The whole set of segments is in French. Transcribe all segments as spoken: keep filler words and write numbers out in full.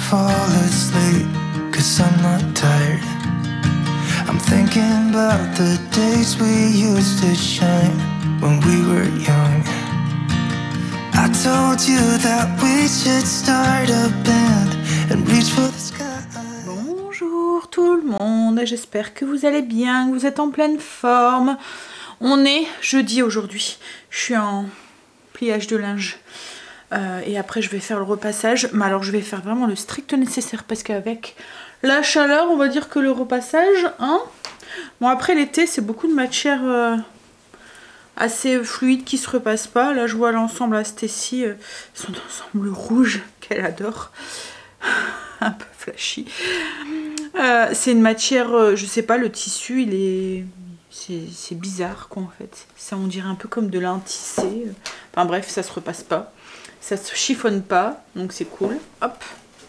fall asleep, cause I'm not tired. I'm thinking about the days we used to shine when we were young. I told you that we should start a band and reach for the sky. Bonjour tout le monde, j'espère que vous allez bien, que vous êtes en pleine forme. On est jeudi aujourd'hui, je suis en pliage de linge. Euh, et après je vais faire le repassage, mais alors je vais faire vraiment le strict nécessaire parce qu'avec la chaleur on va dire que le repassage, hein. Bon après l'été c'est beaucoup de matière euh, assez fluide qui se repasse pas. Là je vois l'ensemble à Stécie, euh, son ensemble rouge qu'elle adore, un peu flashy. Euh, c'est une matière, euh, je sais pas, le tissu il est... c'est bizarre quoi en fait. Ça on dirait un peu comme de lin tissé. Enfin bref, ça se repasse pas. Ça se chiffonne pas, donc c'est cool. Hop.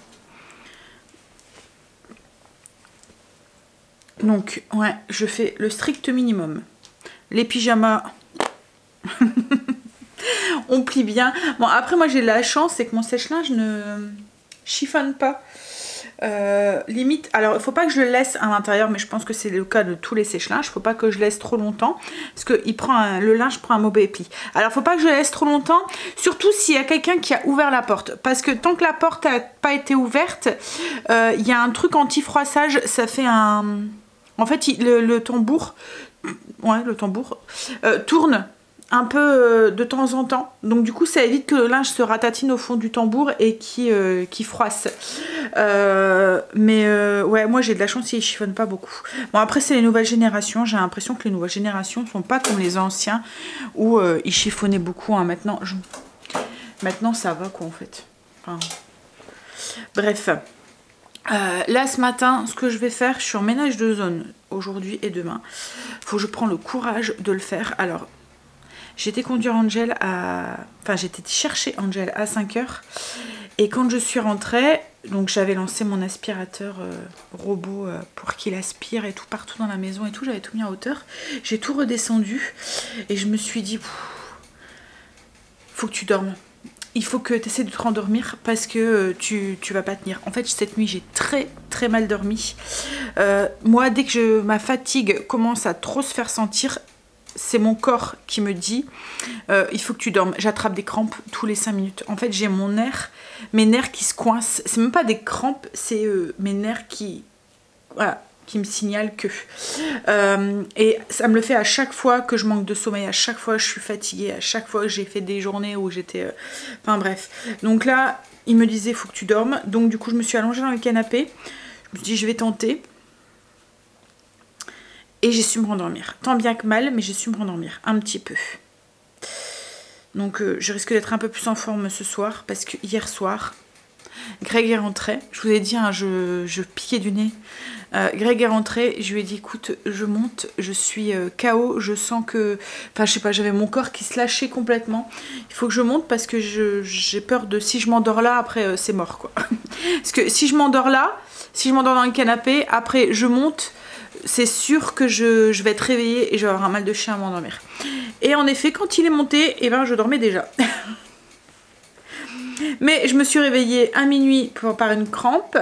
Donc, ouais, je fais le strict minimum. Les pyjamas, on plie bien. Bon, après, moi, j'ai de la chance, c'est que mon sèche-linge ne chiffonne pas. Euh, limite, alors il faut pas que je le laisse à l'intérieur, mais je pense que c'est le cas de tous les sèche-linges. Il faut pas que je laisse trop longtemps parce que il prend un, le linge prend un mauvais pli. Alors il faut pas que je le laisse trop longtemps, surtout s'il y a quelqu'un qui a ouvert la porte, parce que tant que la porte n'a pas été ouverte, euh, il y a un truc anti-froissage, ça fait un... En fait il, le, le tambour, ouais le tambour euh, tourne un peu euh, de temps en temps, donc du coup ça évite que le linge se ratatine au fond du tambour et qui, euh, qui froisse. Euh, mais euh, ouais, moi j'ai de la chance, il chiffonne pas beaucoup. Bon après c'est les nouvelles générations, j'ai l'impression que les nouvelles générations sont pas comme les anciens où euh, ils chiffonnaient beaucoup, hein. Maintenant, je... maintenant ça va quoi en fait. Enfin... Bref. Euh, là ce matin, ce que je vais faire, je suis en ménage de zone aujourd'hui et demain. Faut que je prenne le courage de le faire. Alors j'étais conduire Angel à... Enfin, j'étais chercher Angel à cinq heures. Et quand je suis rentrée, donc j'avais lancé mon aspirateur euh, robot euh, pour qu'il aspire et tout partout dans la maison et tout. J'avais tout mis en hauteur. J'ai tout redescendu. Et je me suis dit, faut que tu dormes. Il faut que tu essaies de te rendormir parce que euh, tu, tu vas pas tenir. En fait, cette nuit, j'ai très très mal dormi. Euh, moi, dès que je, ma fatigue commence à trop se faire sentir... c'est mon corps qui me dit euh, il faut que tu dormes. J'attrape des crampes tous les cinq minutes. En fait j'ai mon nerf, mes nerfs qui se coincent. C'est même pas des crampes, c'est euh, mes nerfs qui, voilà, qui me signalent que euh, et ça me le fait à chaque fois que je manque de sommeil, à chaque fois que je suis fatiguée, à chaque fois que j'ai fait des journées où j'étais euh... enfin bref. Donc là il me disait il faut que tu dormes, donc du coup je me suis allongée dans le canapé. Je me suis dit je vais tenter. Et j'ai su me rendormir. Tant bien que mal, mais j'ai su me rendormir un petit peu. Donc euh, je risque d'être un peu plus en forme ce soir. Parce que hier soir, Greg est rentré. Je vous ai dit, hein, je, je piquais du nez. Euh, Greg est rentré. Je lui ai dit, écoute, je monte. Je suis euh, K O. Je sens que... Enfin, je sais pas, j'avais mon corps qui se lâchait complètement. Il faut que je monte parce que j'ai peur de... Si je m'endors là, après, euh, c'est mort, quoi. Parce que si je m'endors là, si je m'endors dans le canapé, après, je monte... c'est sûr que je, je vais être réveillée et je vais avoir un mal de chien à m'endormir. Et en effet, quand il est monté, eh ben, je dormais déjà. Mais je me suis réveillée à minuit pour, par une crampe,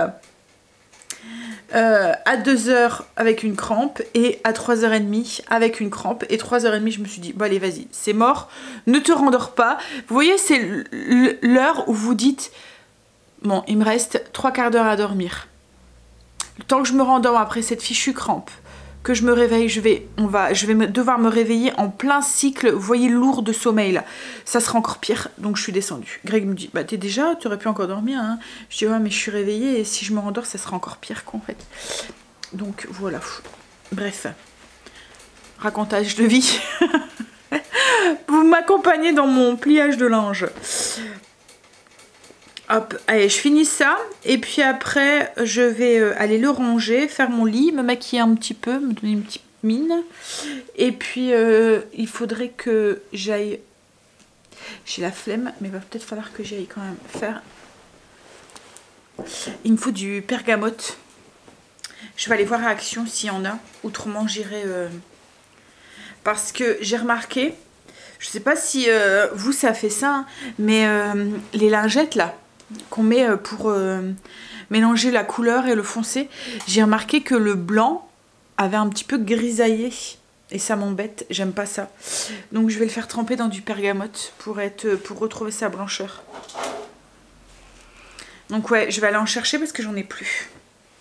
euh, à deux heures avec une crampe et à trois heures trente avec une crampe. Et trois heures trente, je me suis dit, bon allez, vas-y, c'est mort, ne te rendors pas. Vous voyez, c'est l'heure où vous dites, bon, il me reste trois quarts d'heure à dormir. Le temps que je me rendorme après cette fichue crampe, que je me réveille, je vais, on va, je vais me, devoir me réveiller en plein cycle, vous voyez, lourd de sommeil là. Ça sera encore pire, donc je suis descendue. Greg me dit, bah t'es déjà, tu aurais pu encore dormir, hein. Je dis, ouais mais je suis réveillée et si je me rendors, ça sera encore pire qu'en fait. Donc voilà, bref, racontage de vie. Vous m'accompagnez dans mon pliage de linge. Hop, allez, je finis ça et puis après je vais euh, aller le ranger, faire mon lit, me maquiller un petit peu, me donner une petite mine et puis euh, il faudrait que j'aille, j'ai la flemme mais il va peut-être falloir que j'aille quand même faire, il me faut du bergamote, je vais aller voir à Action s'il y en a, autrement j'irai euh... parce que j'ai remarqué, je sais pas si euh, vous ça fait ça, hein, mais euh, les lingettes là, qu'on met pour euh, mélanger la couleur et le foncé. J'ai remarqué que le blanc avait un petit peu grisaillé. Et ça m'embête, j'aime pas ça. Donc je vais le faire tremper dans du bergamote pour, être, pour retrouver sa blancheur. Donc ouais, je vais aller en chercher parce que j'en ai plus.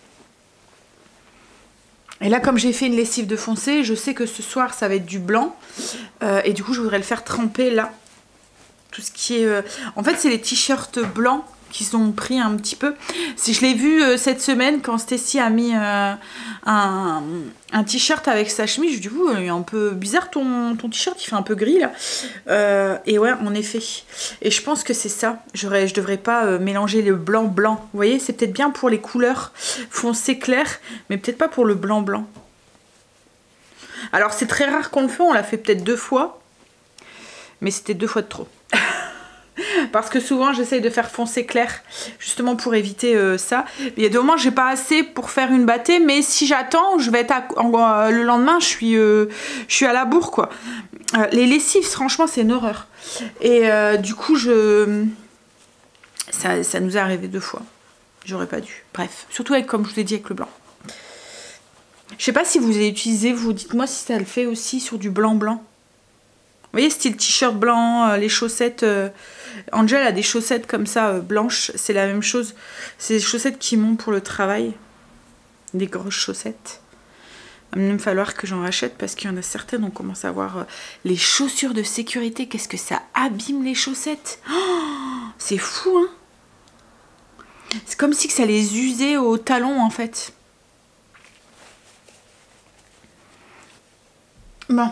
Et là, comme j'ai fait une lessive de foncé, je sais que ce soir, ça va être du blanc. Euh, et du coup, je voudrais le faire tremper là. Tout ce qui est... Euh... En fait, c'est les t-shirts blancs qui sont pris un petit peu. Si je l'ai vu euh, cette semaine, quand Stécie a mis euh, un, un t-shirt avec sa chemise, je dis, vous, il est un peu bizarre ton, ton t-shirt, il fait un peu gris là. Euh, et ouais, en effet. Et je pense que c'est ça. Je devrais pas euh, mélanger le blanc-blanc. Vous voyez, c'est peut-être bien pour les couleurs foncées claires, mais peut-être pas pour le blanc-blanc. Alors, c'est très rare qu'on le fait, on l'a fait peut-être deux fois. Mais c'était deux fois de trop. Parce que souvent j'essaye de faire foncé clair justement pour éviter euh, ça. Il y a des moments j'ai pas assez pour faire une bâtée, mais si j'attends, je vais être à, en, euh, le lendemain je suis, euh, je suis à la bourre quoi. Euh, les lessives franchement c'est une horreur. Et euh, du coup je ça, ça nous est arrivé deux fois. J'aurais pas dû. Bref, surtout avec, comme je vous ai dit, avec le blanc. Je sais pas si vous avez utilisé, vous dites-moi si ça le fait aussi sur du blanc blanc. Vous voyez, style t-shirt blanc, euh, les chaussettes. Euh, Angel a des chaussettes comme ça, euh, blanches. C'est la même chose. C'est des chaussettes qui montent pour le travail. Des grosses chaussettes. Il va même falloir que j'en rachète parce qu'il y en a certaines. On commence à voir euh, les chaussures de sécurité. Qu'est-ce que ça abîme les chaussettes. Oh, c'est fou, hein. C'est comme si que ça les usait au talon, en fait. Bon.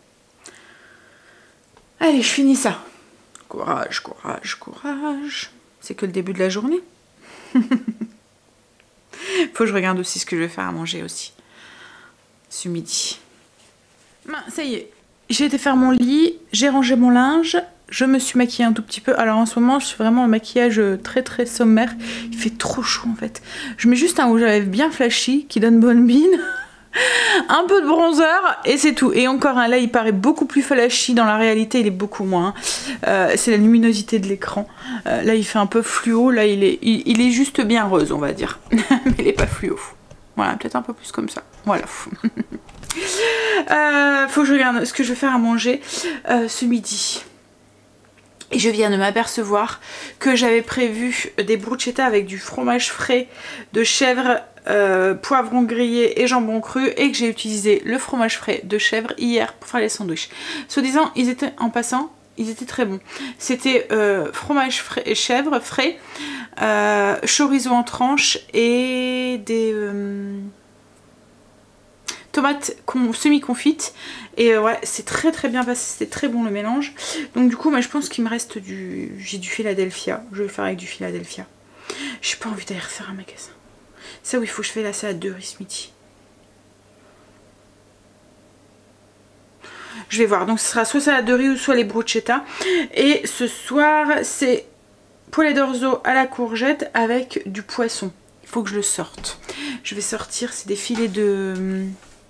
Allez, je finis ça. Courage, courage, courage. C'est que le début de la journée. Faut que je regarde aussi ce que je vais faire à manger aussi. Ce midi. Ben, ça y est. J'ai été faire mon lit, j'ai rangé mon linge, je me suis maquillée un tout petit peu. Alors en ce moment, je suis vraiment en maquillage très très sommaire. Il fait trop chaud en fait. Je mets juste un rouge à lèvres bien flashy qui donne bonne mine. Un peu de bronzer et c'est tout. Et encore un, là il paraît beaucoup plus flashy, dans la réalité il est beaucoup moins. Euh, c'est la luminosité de l'écran. Euh, là il fait un peu fluo, là il est, il, il est juste bien rose on va dire. Mais il est pas fluo. Voilà, peut-être un peu plus comme ça. Voilà. euh, faut que je regarde ce que je vais faire à manger euh, ce midi. Et je viens de m'apercevoir que j'avais prévu des bruschettas avec du fromage frais de chèvre, euh, poivron grillé et jambon cru, et que j'ai utilisé le fromage frais de chèvre hier pour faire les sandwichs. Soi-disant, ils étaient, en passant, ils étaient très bons. C'était euh, fromage frais et chèvre frais, euh, chorizo en tranches et des... Euh, tomates semi-confites et euh, ouais c'est très très bien passé, c'était très bon le mélange. Donc du coup moi je pense qu'il me reste du... j'ai du Philadelphia, je vais le faire avec du Philadelphia. J'ai pas envie d'aller refaire un magasin. Ça oui, il faut que je fasse la salade de riz ce midi. Je vais voir, donc ce sera soit salade de riz ou soit les bruschettas. Et ce soir c'est poulet d'orzo à la courgette avec du poisson. Il faut que je le sorte. Je vais sortir, c'est des filets de...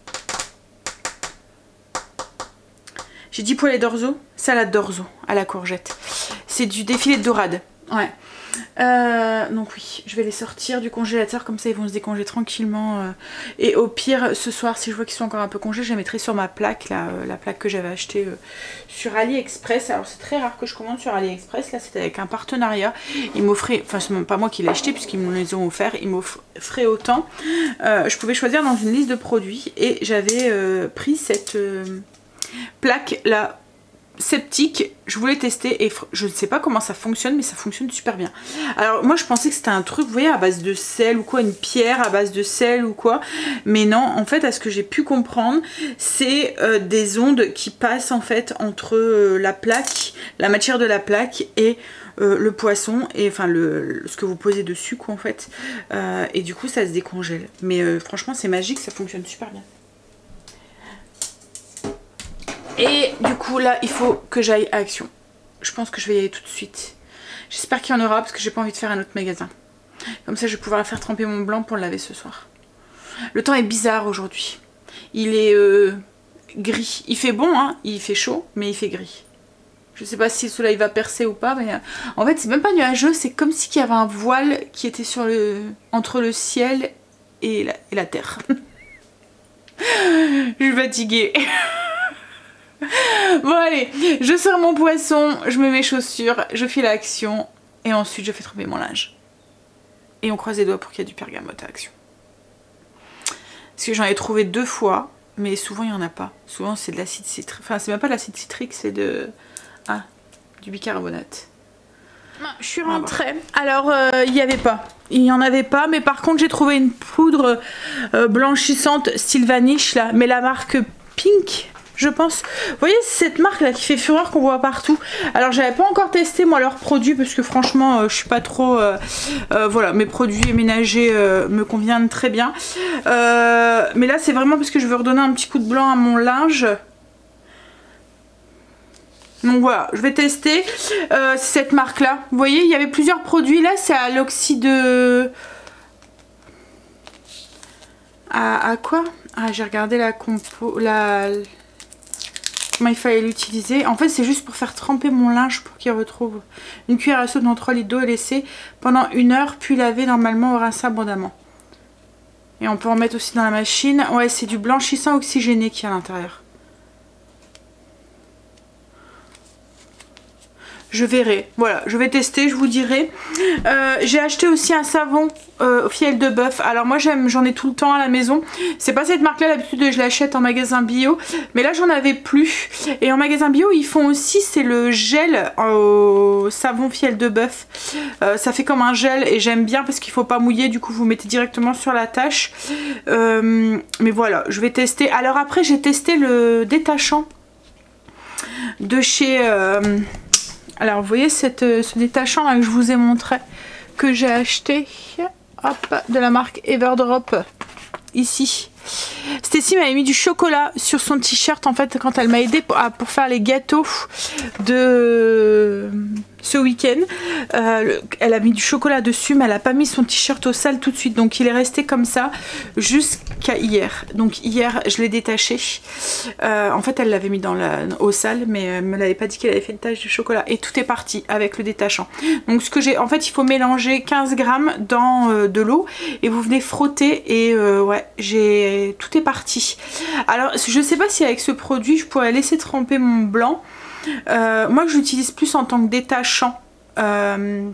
J'ai dit poulet d'orzo, salade d'orzo à la courgette. C'est du défilé de dorade. Ouais. Euh, donc oui, je vais les sortir du congélateur, comme ça ils vont se décongeler tranquillement. Euh, et au pire, ce soir, si je vois qu'ils sont encore un peu congelés, je les mettrai sur ma plaque, là, euh, la plaque que j'avais achetée euh, sur AliExpress. Alors c'est très rare que je commande sur AliExpress, là c'était avec un partenariat. Ils m'offraient, enfin c'est même pas moi qui l'ai acheté puisqu'ils me les ont offerts, ils m'offraient autant. Euh, je pouvais choisir dans une liste de produits et j'avais euh, pris cette... Euh, plaque là sceptique, je voulais tester et je ne sais pas comment ça fonctionne, mais ça fonctionne super bien. Alors moi je pensais que c'était un truc, vous voyez, à base de sel ou quoi, une pierre à base de sel ou quoi, mais non, en fait à ce que j'ai pu comprendre, c'est euh, des ondes qui passent en fait entre euh, la plaque, la matière de la plaque et euh, le poisson, et enfin le, le ce que vous posez dessus quoi en fait, euh, et du coup ça se décongèle. Mais euh, franchement c'est magique, ça fonctionne super bien. Et du coup là il faut que j'aille à Action. Je pense que je vais y aller tout de suite. J'espère qu'il y en aura parce que j'ai pas envie de faire un autre magasin. Comme ça je vais pouvoir faire tremper mon blanc pour le laver ce soir. Le temps est bizarre aujourd'hui. Il est euh, gris. Il fait bon hein, il fait chaud mais il fait gris. Je sais pas si le soleil va percer ou pas, mais euh, en fait c'est même pas nuageux, c'est comme si il y avait un voile qui était sur le entre le ciel et la, et la terre. Je suis fatiguée. Bon allez, je sors mon poisson, je mets mes chaussures, je file à Action et ensuite je fais tremper mon linge. Et on croise les doigts pour qu'il y ait du bergamote à Action. Parce que j'en ai trouvé deux fois, mais souvent il n'y en a pas. Souvent c'est de l'acide citrique, enfin c'est même pas de l'acide citrique, c'est de... Ah, du bicarbonate. Je suis rentrée, alors il euh, n'y avait pas, il n'y en avait pas, mais par contre j'ai trouvé une poudre euh, blanchissante style vaniche là, mais la marque Pink je pense. Vous voyez cette marque là qui fait fureur qu'on voit partout. Alors j'avais pas encore testé moi leurs produits parce que franchement euh, je suis pas trop... Euh, euh, voilà, mes produits ménagers euh, me conviennent très bien. Euh, mais là c'est vraiment parce que je veux redonner un petit coup de blanc à mon linge. Donc voilà, je vais tester euh, cette marque là. Vous voyez, il y avait plusieurs produits. Là, c'est à l'oxyde de... À, à quoi? Ah, j'ai regardé la compo... La... Comment il fallait l'utiliser. En fait, c'est juste pour faire tremper mon linge pour qu'il retrouve une cuillère à soupe dans trois litres d'eau et laisser pendant une heure, puis laver normalement au rince abondamment. Et on peut en mettre aussi dans la machine. Ouais, c'est du blanchissant oxygéné qui est à l'intérieur. Je verrai, voilà, je vais tester, je vous dirai. Euh, j'ai acheté aussi un savon euh, fiel de bœuf. Alors moi j'aime, j'en ai tout le temps à la maison. C'est pas cette marque là, d'habitude je l'achète en magasin bio. Mais là j'en avais plus. Et en magasin bio ils font aussi, c'est le gel au savon fiel de bœuf. Euh, ça fait comme un gel et j'aime bien parce qu'il faut pas mouiller. Du coup vous mettez directement sur la tâche. Euh, mais voilà, je vais tester. Alors après j'ai testé le détachant de chez... Euh, Alors vous voyez cette, ce détachant là que je vous ai montré, que j'ai acheté, hop, de la marque Everdrop, ici. Stacy m'avait mis du chocolat sur son t-shirt en fait quand elle m'a aidé pour, pour faire les gâteaux de ce week-end. Euh, elle a mis du chocolat dessus mais elle a pas mis son t-shirt au sale tout de suite, donc il est resté comme ça jusqu'à hier. Donc hier je l'ai détaché. Euh, en fait elle l'avait mis dans la, au sale mais elle me l'avait pas dit qu'elle avait fait une tache de chocolat et tout est parti avec le détachant. Donc ce que j'ai, en fait il faut mélanger quinze grammes dans euh, de l'eau et vous venez frotter et euh, ouais j'ai... tout est parti. Alors je sais pas si avec ce produit je pourrais laisser tremper mon blanc. Euh, moi je l'utilise plus en tant que détachant, euh,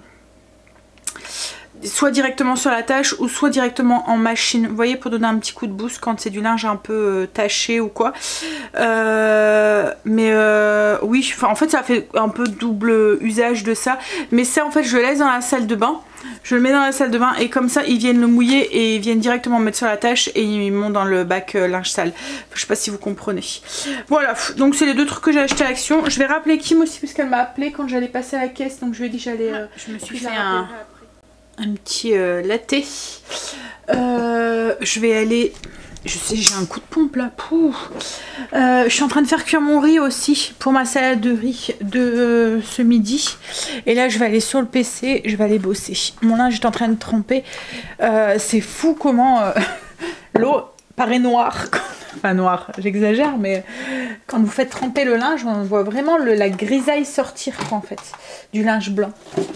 soit directement sur la tâche ou soit directement en machine, vous voyez, pour donner un petit coup de boost quand c'est du linge un peu euh, taché ou quoi. Euh, mais euh, oui, en fait ça fait un peu double usage de ça, mais ça en fait je le laisse dans la salle de bain. Je le mets dans la salle de bain et comme ça ils viennent le mouiller et ils viennent directement mettre sur la tâche et ils montent dans le bac euh, linge sale. Je sais pas si vous comprenez. Voilà, donc c'est les deux trucs que j'ai acheté à Action. Je vais rappeler Kim aussi parce qu'elle m'a appelé quand j'allais passer à la caisse, donc je lui ai dit que j'allais... Euh, je me suis fait un, un petit euh, latte. Euh, je vais aller... Je sais, j'ai un coup de pompe là. Euh, je suis en train de faire cuire mon riz aussi pour ma salade de riz de euh, ce midi. Et là, je vais aller sur le P C, je vais aller bosser. Mon linge est en train de tremper. Euh, c'est fou comment euh, l'eau paraît noire. Enfin, noire, j'exagère, mais quand vous faites tremper le linge, on voit vraiment le, la grisaille sortir en fait du linge blanc.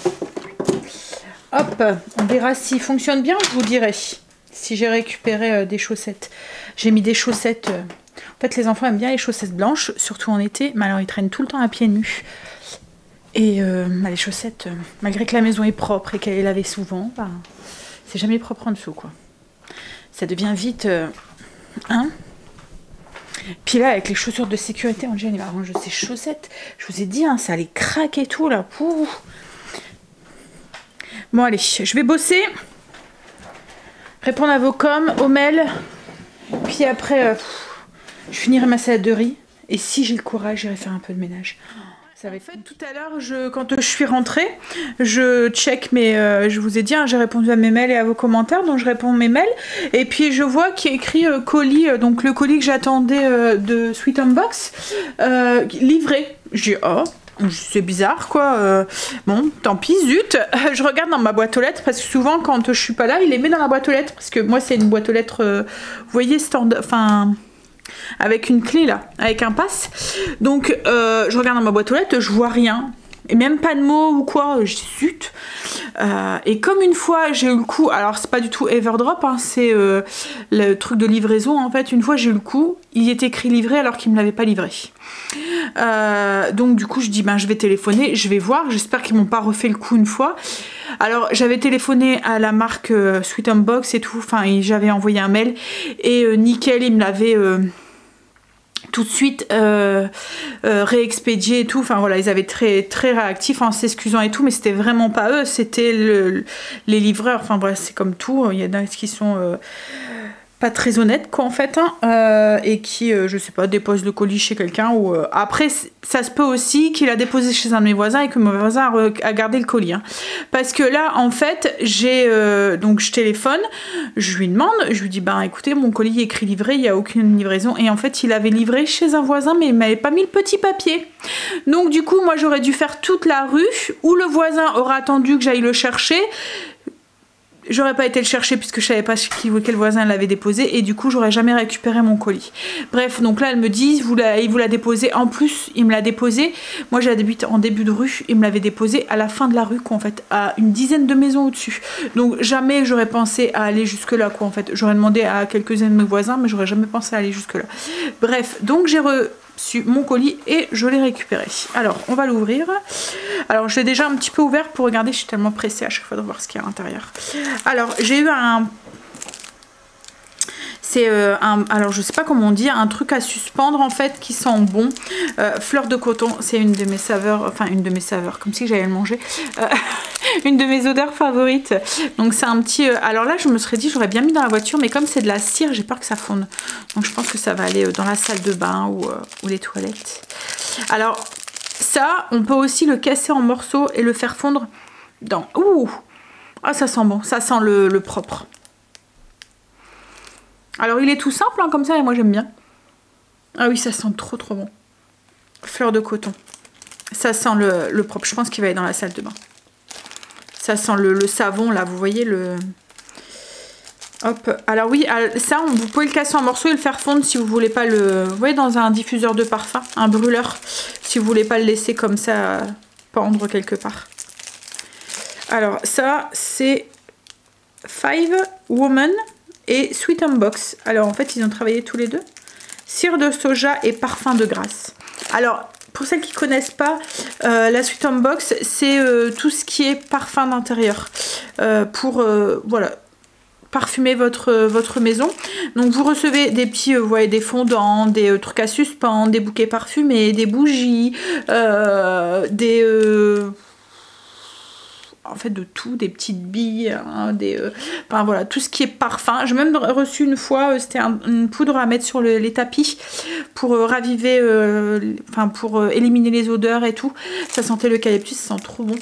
Hop, on verra s'il fonctionne bien, je vous dirai. Si j'ai récupéré euh, des chaussettes. J'ai mis des chaussettes... Euh... En fait, les enfants aiment bien les chaussettes blanches, surtout en été. Mais alors, ils traînent tout le temps à pieds nus. Et euh, bah, les chaussettes, euh, malgré que la maison est propre et qu'elle est lavée souvent, bah, c'est jamais propre en dessous, quoi. Ça devient vite... Euh... Hein? Puis là, avec les chaussures de sécurité, on dit, il va ranger ses chaussettes. Je vous ai dit, hein, ça les craque et tout, là. Pouh. Bon, allez, je vais bosser. Répondre à vos coms, aux mails. Puis après, euh, pff, je finirai ma salade de riz. Et si j'ai le courage, j'irai faire un peu de ménage. Ça va être fait. Tout à l'heure, je, quand je suis rentrée, je check mes... Euh, je vous ai dit, hein, j'ai répondu à mes mails et à vos commentaires. Donc je réponds à mes mails. Et puis je vois qu'il y a écrit euh, colis. Euh, donc le colis que j'attendais euh, de Sweet Unbox. Euh, livré. J'ai dit, oh... C'est bizarre quoi, euh, bon tant pis, zut. Je regarde dans ma boîte aux lettres parce que souvent quand je suis pas là il les met dans la boîte aux lettres parce que moi c'est une boîte aux lettres, euh, vous voyez, stand, enfin avec une clé là, avec un pass. Donc euh, je regarde dans ma boîte aux lettres, je vois rien. Et même pas de mots ou quoi, je dis zut. Euh, et comme une fois j'ai eu le coup, alors c'est pas du tout Everdrop, hein, c'est euh, le truc de livraison en fait. Une fois j'ai eu le coup, il est écrit livré alors qu'il me l'avait pas livré. Euh, donc du coup je dis ben je vais téléphoner, je vais voir, j'espère qu'ils m'ont pas refait le coup une fois. Alors j'avais téléphoné à la marque euh, Sweet Home Box et tout, enfin j'avais envoyé un mail et euh, nickel, ils me l'avaient euh, tout de suite euh, euh, réexpédié et tout, enfin voilà, ils avaient très très réactif en s'excusant et tout, mais c'était vraiment pas eux, c'était le, les livreurs, enfin bref, c'est comme tout, il y en a qui sont euh, pas très honnêtes quoi en fait, hein, euh, et qui, euh, je sais pas, déposent le colis chez quelqu'un, ou euh, après ça se peut aussi qu'il a déposé chez un de mes voisins et que mon voisin a, a gardé le colis, hein. Parce que là en fait j'ai euh, donc je téléphone, je lui demande, je lui dis ben écoutez mon colis est écrit livré, il n'y a aucune livraison, et en fait il avait livré chez un voisin mais il m'avait pas mis le petit papier, donc du coup moi j'aurais dû faire toute la rue, où le voisin aura attendu que j'aille le chercher. J'aurais pas été le chercher puisque je savais pas quel voisin l'avait déposé, et du coup j'aurais jamais récupéré mon colis. Bref, donc là elle me dit vous la, il vous l'a déposé, en plus il me l'a déposé, moi j'habite en début de rue, il me l'avait déposé à la fin de la rue quoi en fait, à une dizaine de maisons au-dessus. Donc jamais j'aurais pensé à aller jusque là quoi en fait, j'aurais demandé à quelques-uns de mes voisins mais j'aurais jamais pensé à aller jusque là. Bref, donc j'ai reçu mon colis et je l'ai récupéré. Alors on va l'ouvrir. Alors je l'ai déjà un petit peu ouvert pour regarder, je suis tellement pressée à chaque fois de voir ce qu'il y a à l'intérieur. Alors j'ai eu un... C'est euh, un... Alors je sais pas comment on dit, un truc à suspendre en fait qui sent bon. Euh, fleur de coton, c'est une de mes saveurs, enfin une de mes saveurs, comme si j'allais le manger. Euh, une de mes odeurs favorites. Donc c'est un petit... Euh... Alors là je me serais dit j'aurais bien mis dans la voiture, mais comme c'est de la cire, j'ai peur que ça fonde. Donc je pense que ça va aller dans la salle de bain ou, euh, ou les toilettes. Alors ça, on peut aussi le casser en morceaux et le faire fondre dans... Ouh! Ah ça sent bon, ça sent le, le propre. Alors il est tout simple hein, comme ça, et moi j'aime bien. Ah oui, ça sent trop trop bon. Fleur de coton. Ça sent le, le propre, je pense qu'il va aller dans la salle de bain. Ça sent le, le savon là, vous voyez le... Hop, alors oui, ça vous pouvez le casser en morceaux et le faire fondre si vous voulez pas le... Vous voyez, dans un diffuseur de parfum, un brûleur, si vous voulez pas le laisser comme ça pendre quelque part. Alors ça c'est Five Woman et Sweet Home Box. Alors en fait ils ont travaillé tous les deux. Cire de soja et parfum de grâce. Alors pour celles qui connaissent pas, euh, la Sweet Home Box c'est euh, tout ce qui est parfum d'intérieur. Euh, pour euh, voilà, parfumer votre, votre maison. Donc vous recevez des petits, euh, vous voyez, des fondants, des euh, trucs à suspendre, des bouquets parfumés, des bougies, euh, des... Euh, en fait de tout, des petites billes, hein, des, euh, enfin voilà, tout ce qui est parfum. J'ai même reçu une fois, euh, c'était un, une poudre à mettre sur le, les tapis pour euh, raviver, euh, enfin pour euh, éliminer les odeurs et tout. Ça sentait l'eucalyptus, ça sent trop bon.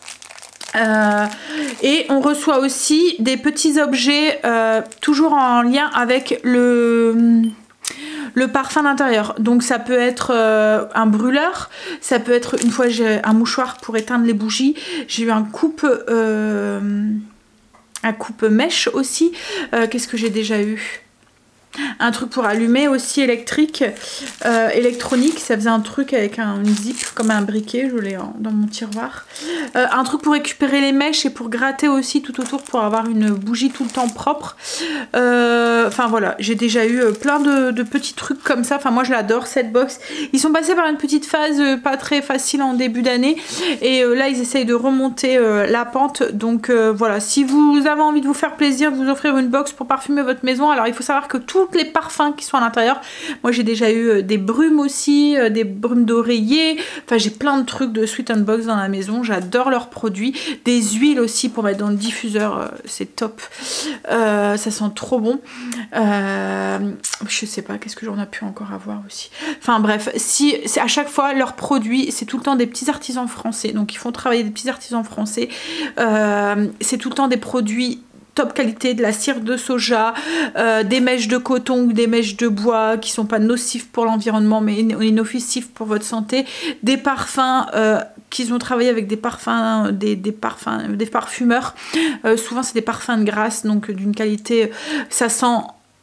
Euh, et on reçoit aussi des petits objets euh, toujours en lien avec le... le parfum d'intérieur. Donc ça peut être euh, un brûleur, ça peut être, une fois j'ai un mouchoir pour éteindre les bougies, j'ai eu un coupe euh, un coupe mèche aussi. Euh, qu'est-ce que j'ai déjà eu? Un truc pour allumer aussi électrique, euh, électronique, ça faisait un truc avec un une zip comme un briquet, je l'ai dans mon tiroir. Euh, un truc pour récupérer les mèches et pour gratter aussi tout autour pour avoir une bougie tout le temps propre. Euh, enfin voilà, j'ai déjà eu plein de, de petits trucs comme ça. Enfin moi je l'adore cette box. Ils sont passés par une petite phase euh, pas très facile en début d'année et euh, là ils essayent de remonter euh, la pente. Donc euh, voilà, si vous avez envie de vous faire plaisir, de vous offrir une box pour parfumer votre maison, alors il faut savoir que tout toutes les parfums qui sont à l'intérieur. Moi j'ai déjà eu des brumes aussi, des brumes d'oreiller, enfin j'ai plein de trucs de Sweet Home Box dans la maison, j'adore leurs produits, des huiles aussi pour mettre dans le diffuseur, c'est top, euh, ça sent trop bon. Euh, je sais pas, qu'est-ce que j'en ai pu encore avoir aussi, enfin bref, si c'est à chaque fois leurs produits, c'est tout le temps des petits artisans français, donc ils font travailler des petits artisans français, euh, c'est tout le temps des produits top qualité, de la cire de soja, euh, des mèches de coton ou des mèches de bois qui sont pas nocifs pour l'environnement mais inoffensifs pour votre santé, des parfums euh, qu'ils ont travaillé avec des parfums, des, des parfums, des parfumeurs, euh, souvent c'est des parfums de grâce, donc d'une qualité, ça sent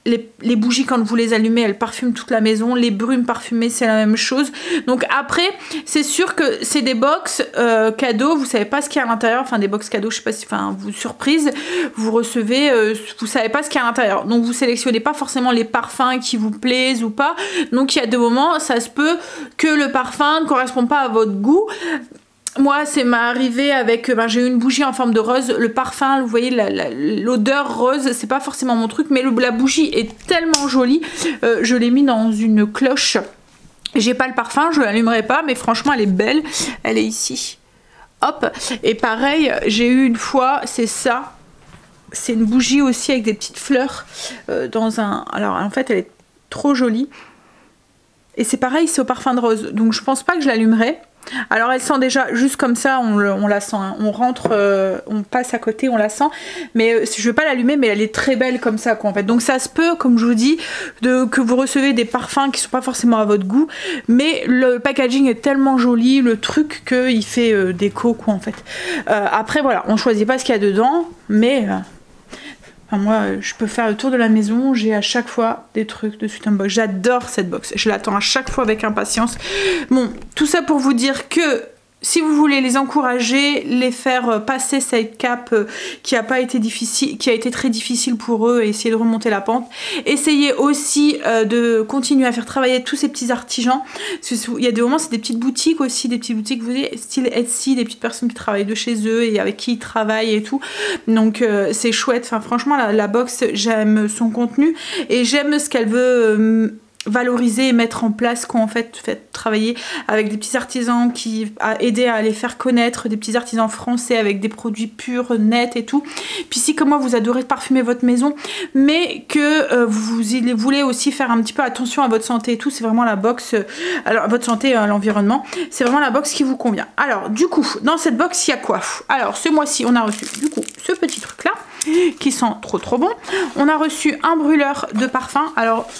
les, les bougies quand vous les allumez, elles parfument toute la maison. Les brumes parfumées, c'est la même chose. Donc après, c'est sûr que c'est des box euh, cadeaux. Vous savez pas ce qu'il y a à l'intérieur. Enfin, des box cadeaux, je sais pas si, enfin, vous surprise, vous recevez, euh, vous savez pas ce qu'il y a à l'intérieur. Donc vous sélectionnez pas forcément les parfums qui vous plaisent ou pas. Donc il y a des moments, ça se peut que le parfum ne correspond pas à votre goût. Moi, c'est m'est arrivé avec, ben, j'ai eu une bougie en forme de rose. Le parfum, vous voyez, l'odeur rose, c'est pas forcément mon truc, mais le, la bougie est tellement jolie. Euh, je l'ai mis dans une cloche. J'ai pas le parfum, je l'allumerai pas, mais franchement, elle est belle. Elle est ici. Hop. Et pareil, j'ai eu une fois, c'est ça. C'est une bougie aussi avec des petites fleurs euh, dans un. Alors, en fait, elle est trop jolie. Et c'est pareil, c'est au parfum de rose. Donc, je pense pas que je l'allumerai. Alors elle sent déjà, juste comme ça, on, on la sent, hein. On rentre, euh, on passe à côté, on la sent, mais euh, je vais pas l'allumer, mais elle est très belle comme ça, quoi, en fait. Donc ça se peut, comme je vous dis, de, que vous recevez des parfums qui sont pas forcément à votre goût, mais le packaging est tellement joli, le truc, qu'il fait euh, déco, quoi, en fait. Euh, après, voilà, on choisit pas ce qu'il y a dedans, mais... Euh, Enfin, moi, je peux faire le tour de la maison, j'ai à chaque fois des trucs de Sweet Unbox. J'adore cette box, je l'attends à chaque fois avec impatience. Bon, tout ça pour vous dire que si vous voulez les encourager, les faire passer cette cape qui a pas été difficile, qui a été très difficile pour eux, et essayer de remonter la pente. Essayez aussi euh, de continuer à faire travailler tous ces petits artisans. Il y a des moments, c'est des petites boutiques aussi, des petites boutiques, vous voyez, style Etsy, des petites personnes qui travaillent de chez eux et avec qui ils travaillent et tout. Donc euh, c'est chouette. Enfin, franchement, la, la box, j'aime son contenu et j'aime ce qu'elle veut. Euh, valoriser et mettre en place, quoi, en fait, fait travailler avec des petits artisans qui a aidé à les faire connaître, des petits artisans français avec des produits purs, nets et tout. Puis si comme moi vous adorez parfumer votre maison, mais que euh, vous voulez aussi faire un petit peu attention à votre santé et tout, c'est vraiment la box, euh, alors à votre santé, à l'environnement, c'est vraiment la box qui vous convient. Alors du coup, dans cette box, il y a quoi? Alors ce mois-ci, on a reçu du coup ce petit truc là qui sent trop trop bon. On a reçu un brûleur de parfum. Alors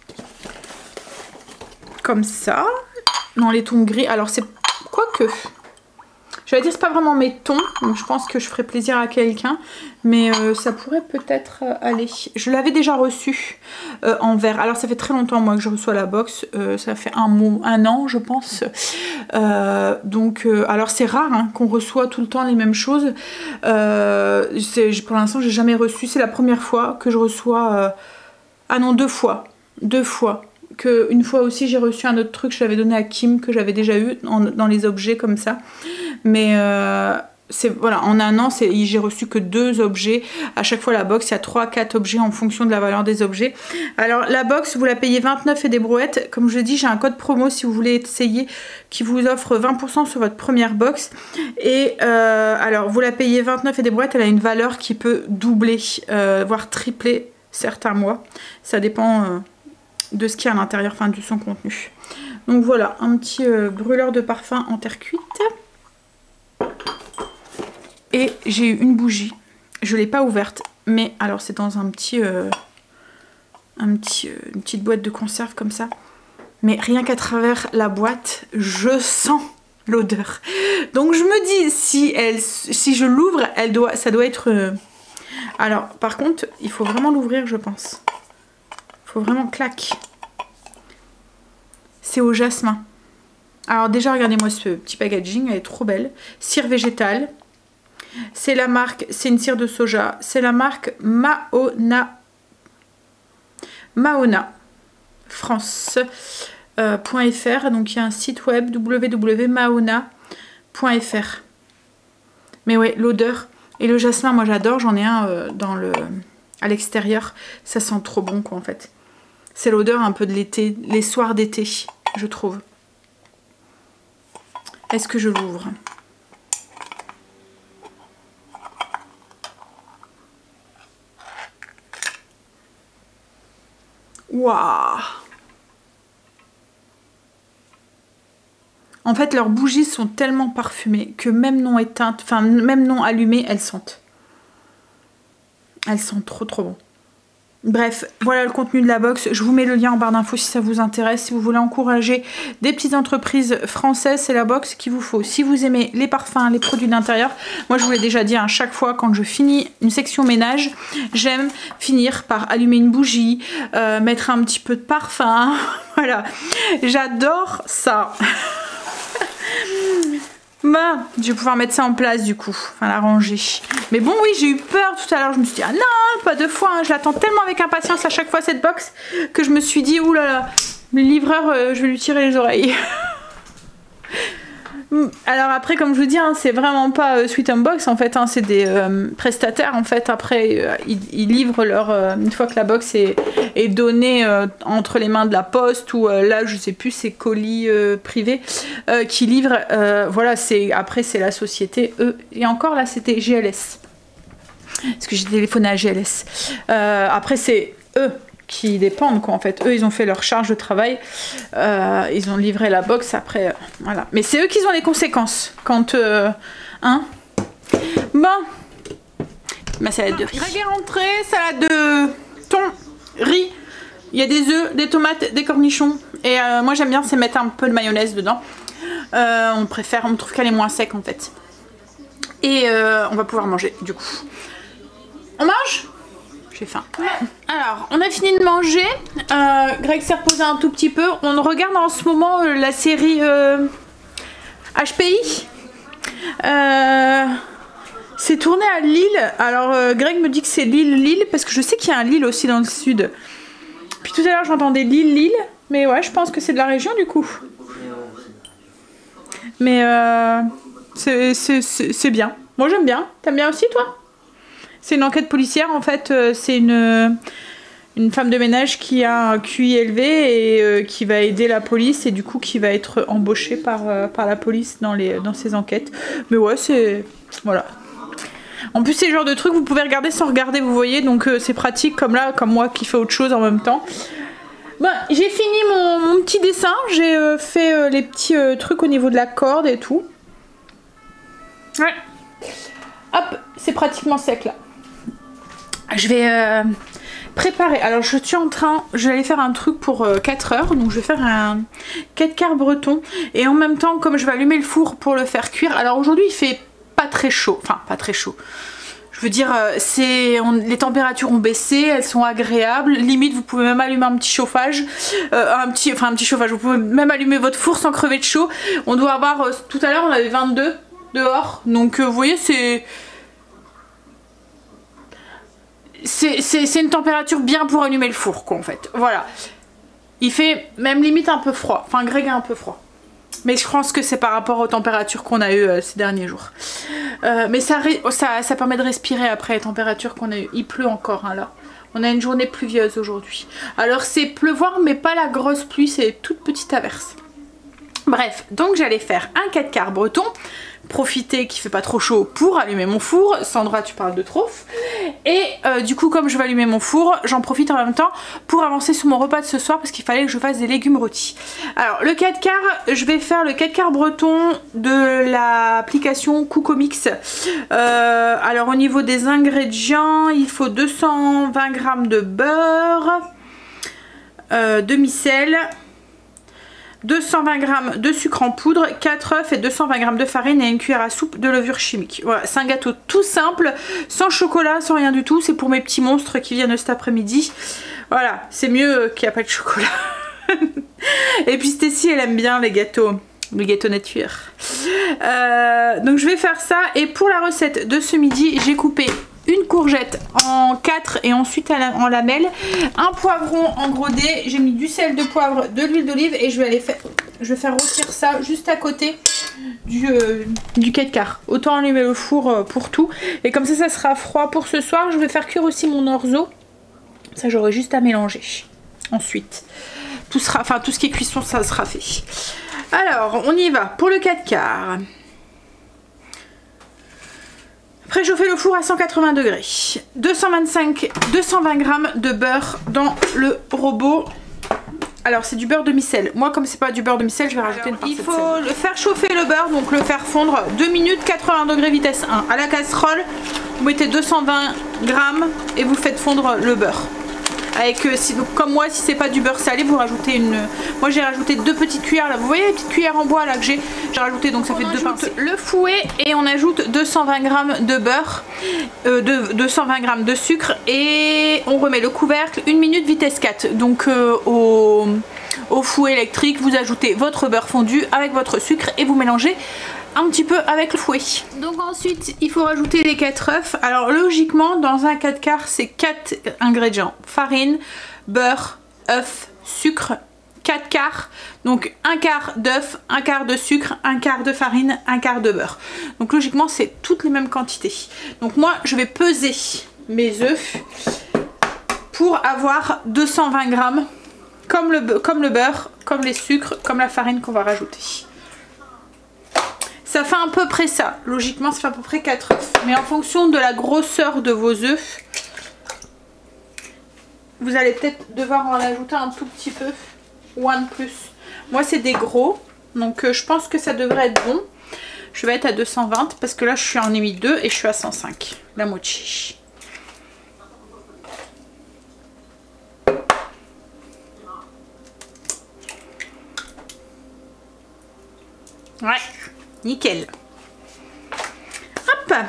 comme ça, dans les tons gris. Alors c'est quoi que je vais dire, c'est pas vraiment mes tons, donc je pense que je ferai plaisir à quelqu'un, mais euh, ça pourrait peut-être euh, aller. Je l'avais déjà reçu euh, en vert. Alors ça fait très longtemps moi que je reçois la box, euh, ça fait un, mot, un an je pense. Euh, donc euh, alors c'est rare hein, qu'on reçoit tout le temps les mêmes choses. Euh, pour l'instant j'ai jamais reçu, c'est la première fois que je reçois. Euh... Ah non, deux fois, deux fois. Que une fois aussi j'ai reçu un autre truc, je l'avais donné à Kim, que j'avais déjà eu en, dans les objets comme ça, mais euh, c'est voilà, en un an j'ai reçu que deux objets. À chaque fois la box, il y a trois quatre objets en fonction de la valeur des objets. Alors la box vous la payez vingt-neuf et des brouettes. Comme je dis, j'ai un code promo si vous voulez essayer qui vous offre vingt pour cent sur votre première box. Et euh, alors vous la payez vingt-neuf et des brouettes, elle a une valeur qui peut doubler euh, voire tripler certains mois, ça dépend euh, de ce qu'il y a à l'intérieur, enfin de son contenu. Donc voilà, un petit euh, brûleur de parfum en terre cuite. Et j'ai eu une bougie, je l'ai pas ouverte, mais alors c'est dans un petit, euh, un petit euh, une petite boîte de conserve comme ça. Mais rien qu'à travers la boîte, je sens l'odeur. Donc je me dis, si, elle, si je l'ouvre, elle doit, ça doit être... Euh... Alors par contre, il faut vraiment l'ouvrir je pense. Faut vraiment clac. C'est au jasmin. Alors déjà regardez-moi ce petit packaging, elle est trop belle. Cire végétale. C'est la marque, c'est une cire de soja. C'est la marque Maona. Maona France euh, .fr. Donc il y a un site web w w w point maona point f r. Mais ouais, l'odeur et le jasmin, moi j'adore. J'en ai un euh, dans le à l'extérieur. Ça sent trop bon quoi en fait. C'est l'odeur un peu de l'été, les soirs d'été, je trouve. Est-ce que je l'ouvre? Waouh! En fait, leurs bougies sont tellement parfumées que même non éteintes, enfin même non allumées, elles sentent. Elles sentent trop trop bon. Bref, voilà le contenu de la box. Je vous mets le lien en barre d'infos si ça vous intéresse. Si vous voulez encourager des petites entreprises françaises, c'est la box qu'il vous faut. Si vous aimez les parfums, les produits d'intérieur, moi je vous l'ai déjà dit à chaque fois quand je finis une section ménage, j'aime finir par allumer une bougie, euh, mettre un petit peu de parfum. Voilà, j'adore ça. Bah, je vais pouvoir mettre ça en place du coup, enfin la ranger. Mais bon, oui, j'ai eu peur tout à l'heure. Je me suis dit, ah non, pas deux fois. Hein. Je l'attends tellement avec impatience à chaque fois cette box que je me suis dit, oulala, le livreur, euh, je vais lui tirer les oreilles. Alors après, comme je vous dis, hein, c'est vraiment pas euh, Sweet Unbox en fait, hein, c'est des euh, prestataires en fait. Après, euh, ils, ils livrent leur euh, une fois que la box est, est donnée euh, entre les mains de la poste ou euh, là, je sais plus, c'est colis euh, privés euh, qui livrent. Euh, voilà, c'est après c'est la société eux. Et encore là, c'était G L S. Parce que j'ai téléphoné à G L S. Euh, après, c'est eux qui dépendent quoi en fait. Eux ils ont fait leur charge de travail, euh, ils ont livré la box après, euh, voilà. Mais c'est eux qui ont les conséquences quand, euh, hein. Bon, ma salade de riz. Greg est rentré, salade de thon, riz. Il y a des œufs, des tomates, des cornichons. Et euh, moi j'aime bien c'est mettre un peu de mayonnaise dedans. Euh, on préfère, on trouve qu'elle est moins sec en fait. Et euh, on va pouvoir manger du coup. On mange ? J'ai faim. Alors, on a fini de manger. Euh, Greg s'est reposé un tout petit peu. On regarde en ce moment euh, la série euh, H P I. Euh, c'est tourné à Lille. Alors, euh, Greg me dit que c'est Lille, Lille, parce que je sais qu'il y a un Lille aussi dans le sud. Puis tout à l'heure, j'entendais Lille, Lille. Mais ouais, je pense que c'est de la région du coup. Mais euh, c'est bien. Moi, j'aime bien. T'aimes bien aussi, toi ? C'est une enquête policière en fait, euh, c'est une, une femme de ménage qui a un Q I élevé et euh, qui va aider la police et du coup qui va être embauchée par, euh, par la police dans, les, dans ses enquêtes. Mais ouais, c'est... voilà. En plus c'est le genre de truc vous pouvez regarder sans regarder, vous voyez, donc euh, c'est pratique comme là, comme moi qui fais autre chose en même temps. Bon, j'ai fini mon, mon petit dessin, j'ai euh, fait euh, les petits euh, trucs au niveau de la corde et tout. Ouais. Hop, c'est pratiquement sec là. Je vais euh, préparer. Alors je suis en train, je vais aller faire un truc pour euh, quatre heures. Donc je vais faire un quatre quarts breton. Et en même temps, comme je vais allumer le four pour le faire cuire. Alors aujourd'hui il fait pas très chaud. Enfin pas très chaud. Je veux dire, euh, c'est les températures ont baissé, elles sont agréables. Limite vous pouvez même allumer un petit chauffage. Euh, un petit, enfin un petit chauffage. Vous pouvez même allumer votre four sans crever de chaud. On doit avoir, euh, tout à l'heure on avait vingt-deux dehors. Donc euh, vous voyez c'est... C'est une température bien pour allumer le four quoi en fait, voilà. Il fait même limite un peu froid, enfin Greg a un peu froid. Mais je pense que c'est par rapport aux températures qu'on a eues euh, ces derniers jours. Euh, mais ça, ça, ça permet de respirer après les températures qu'on a eues. Il pleut encore hein, là. On a une journée pluvieuse aujourd'hui. Alors c'est pleuvoir mais pas la grosse pluie, c'est toute petite averse. Bref, donc j'allais faire un quatre quarts breton. Profiter qu'il fait pas trop chaud pour allumer mon four. Sandra tu parles de trop. Et euh, du coup comme je vais allumer mon four, j'en profite en même temps pour avancer sur mon repas de ce soir parce qu'il fallait que je fasse des légumes rôtis. Alors le quatre quarts, je vais faire le quatre quarts breton de l'application Cookomix. Euh, alors au niveau des ingrédients, il faut deux cent vingt grammes de beurre, euh, demi-sel, deux cent vingt grammes de sucre en poudre, quatre œufs et deux cent vingt grammes de farine et une cuillère à soupe de levure chimique. Voilà, c'est un gâteau tout simple, sans chocolat, sans rien du tout. C'est pour mes petits monstres qui viennent cet après-midi. Voilà, c'est mieux qu'il n'y a pas de chocolat. Et puis Stécie, elle aime bien les gâteaux, les gâteaux nature. Euh, donc je vais faire ça. Et pour la recette de ce midi, j'ai coupé une courgette en quatre et ensuite en lamelles, un poivron en gros dés, j'ai mis du sel, de poivre, de l'huile d'olive et je vais aller faire, je vais faire rôtir ça juste à côté du, euh, du quatre quarts. Autant allumer le four euh, pour tout et comme ça ça sera froid pour ce soir. Je vais faire cuire aussi mon orzo, ça j'aurai juste à mélanger ensuite. Tout sera, enfin tout ce qui est cuisson ça sera fait. Alors on y va pour le quatre quarts. Préchauffer le four à cent quatre-vingts degrés. deux cent vingt-cinq, deux cent vingt grammes de beurre dans le robot. Alors c'est du beurre demi-sel. Moi comme c'est pas du beurre demi-sel, je vais rajouter une partie de sel. Il faut le faire chauffer le beurre, donc le faire fondre deux minutes, quatre-vingts degrés vitesse un. À la casserole, vous mettez deux cent vingt grammes et vous faites fondre le beurre. avec euh, si, donc, comme moi, si c'est pas du beurre salé, vous rajoutez une. Moi j'ai rajouté deux petites cuillères là. Vous voyez les petites cuillères en bois là que j'ai. J'ai rajouté donc ça on fait deux pincées. Le fouet et on ajoute deux cent vingt grammes de beurre, euh, de, deux cent vingt grammes de sucre et on remet le couvercle une minute vitesse quatre. Donc euh, au, au fouet électrique, vous ajoutez votre beurre fondu avec votre sucre et vous mélangez un petit peu avec le fouet. Donc ensuite il faut rajouter les quatre œufs. Alors logiquement dans un quatre quarts c'est quatre ingrédients: farine, beurre, œuf, sucre, quatre quarts. Donc un quart d'œuf, un quart de sucre, un quart de farine, un quart de beurre. Donc logiquement c'est toutes les mêmes quantités. Donc moi je vais peser mes œufs pour avoir deux cent vingt grammes comme le, comme le beurre, comme les sucres, comme la farine qu'on va rajouter. Ça fait à peu près ça. Logiquement, ça fait à peu près quatre œufs. Mais en fonction de la grosseur de vos œufs, vous allez peut-être devoir en ajouter un tout petit peu ou un de plus. Moi, c'est des gros. Donc, euh, je pense que ça devrait être bon. Je vais être à deux cent vingt parce que là, je suis en ai mis deux et je suis à cent cinq. La mochi. Ouais. Nickel. Hop.